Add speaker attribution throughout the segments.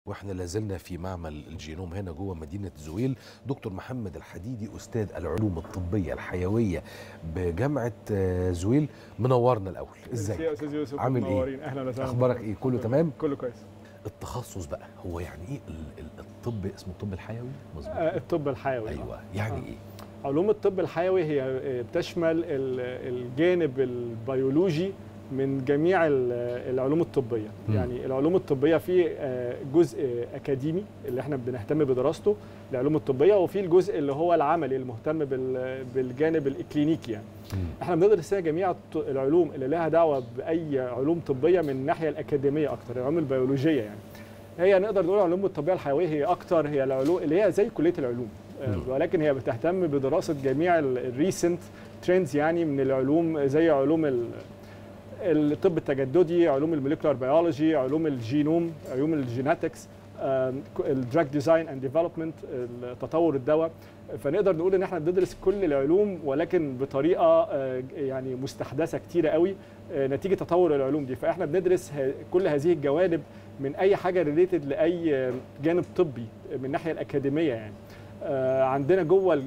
Speaker 1: واحنا لازلنا في معمل الجينوم هنا جوه مدينة زويل. دكتور محمد الحديدي أستاذ العلوم الطبية الحيوية بجامعة زويل، منورنا الأول. ازيك
Speaker 2: يا أستاذ يوسف؟
Speaker 1: عامل
Speaker 2: منورين. أهلا وسهلا.
Speaker 1: أخبارك إيه؟ كله تمام؟
Speaker 2: كله كويس.
Speaker 1: التخصص بقى هو يعني إيه الطب؟ اسمه الطب الحيوي؟ مظبوط.
Speaker 2: الطب الحيوي.
Speaker 1: أيوه، يعني إيه؟
Speaker 2: علوم الطب الحيوي هي بتشمل الجانب البيولوجي من جميع العلوم الطبية. يعني العلوم الطبية في جزء أكاديمي اللي احنا بنهتم بدراسته العلوم الطبية، وفي الجزء اللي هو العملي المهتم بالجانب الإكلينيكي. يعني احنا بندرس هنا جميع العلوم اللي لها دعوة بأي علوم طبية من الناحية الأكاديمية أكتر، العلوم البيولوجية. يعني هي نقدر نقول العلوم الطبية الحيوية هي أكتر، هي العلوم اللي هي زي كلية العلوم، ولكن هي بتهتم بدراسة جميع الريسنت ترندز، يعني من العلوم زي علوم الطب التجددي، علوم الموليكولار بيولوجي، علوم الجينوم، علوم الجيناتكس، الدراج ديزاين اند ديفلوبمنت، تطور الدواء. فنقدر نقول ان احنا بندرس كل العلوم ولكن بطريقه يعني مستحدثه كتيره قوي نتيجه تطور العلوم دي. فاحنا بندرس كل هذه الجوانب من اي حاجه ريليتد لاي جانب طبي من الناحيه الاكاديميه. يعني عندنا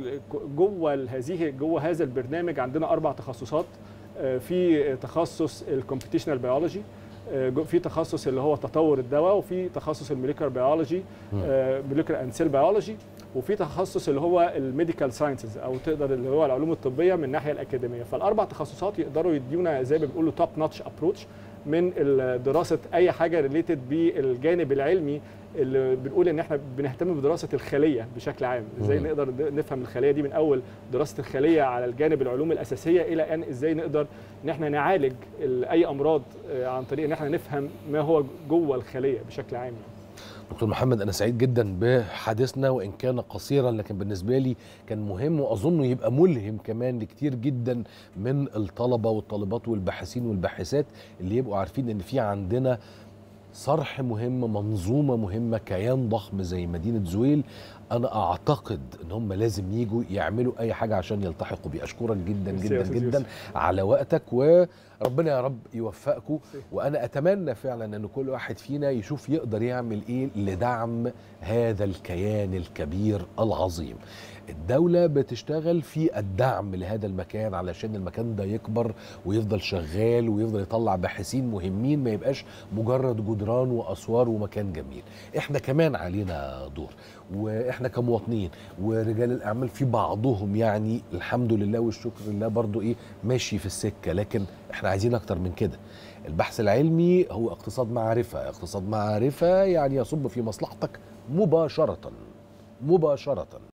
Speaker 2: جوه هذا البرنامج عندنا 4 تخصصات. في تخصص الكمبيوتيشنال بيولوجي، في تخصص اللي هو تطور الدواء، وفي تخصص الموليكولار بيولوجي، موليكولار اند سيل بيولوجي، وفي تخصص اللي هو الميديكال ساينسز او تقدر اللي هو العلوم الطبيه من الناحيه الاكاديميه. فال4 تخصصات يقدروا يديونا زي ما بيقولوا توب نوتش ابروتش من دراسه اي حاجه ريليتد بالجانب العلمي، اللي بنقول ان احنا بنهتم بدراسه الخليه بشكل عام. ازاي نقدر نفهم الخليه دي من اول دراسه الخليه على الجانب العلوم الاساسيه الى ان ازاي نقدر ان احنا نعالج اي امراض عن طريق ان احنا نفهم ما هو جوه الخليه بشكل عام.
Speaker 1: دكتور محمد، أنا سعيد جدا بحديثنا وإن كان قصيرا، لكن بالنسبة لي كان مهم وأظنه يبقى ملهم كمان لكتير جدا من الطلبة والطالبات والباحثين والباحثات اللي يبقوا عارفين إن في عندنا صرح مهم، منظومة مهمة، كيان ضخم زي مدينة زويل. أنا أعتقد إن هم لازم يجوا يعملوا أي حاجة عشان يلتحقوا بيه. أشكرك جدا جدا جدا على وقتك، وربنا يا رب يوفقكم. وأنا أتمنى فعلا أن كل واحد فينا يشوف يقدر يعمل إيه لدعم هذا الكيان الكبير العظيم. الدولة بتشتغل في الدعم لهذا المكان علشان المكان ده يكبر ويفضل شغال ويفضل يطلع باحثين مهمين، ما يبقاش مجرد جدران وأسوار ومكان جميل. احنا كمان علينا دور، واحنا كمواطنين ورجال الأعمال في بعضهم يعني الحمد لله والشكر لله برضو ماشي في السكة، لكن احنا عايزين أكتر من كده. البحث العلمي هو اقتصاد معرفة، اقتصاد معرفة يعني يصب في مصلحتك مباشرة.